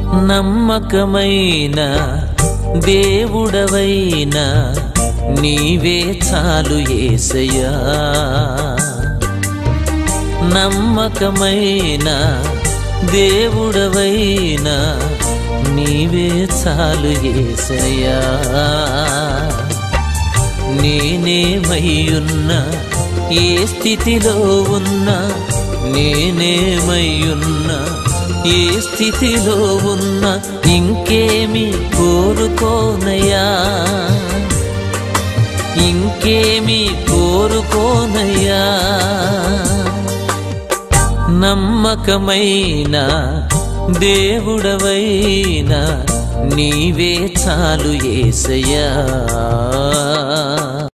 నమ్మకమైన దేవుడవైనా నీవే చాలు యేసయ్యా నమ్మకమైన దేవుడవైనా నీవే చాలు యేసయ్యా నేనేమయ్యున్నా ఏ స్థితిలో ఉన్నా నేనేమయ్యున్నా ఏ స్థితిలో ఉన్నా ఇంకేమి కోరుకోనయ్యా ఇంకేమి కోరుకోనయ్యా నమ్మకమైన దేవుడవైనా నీవే చాలు యేసయ్యా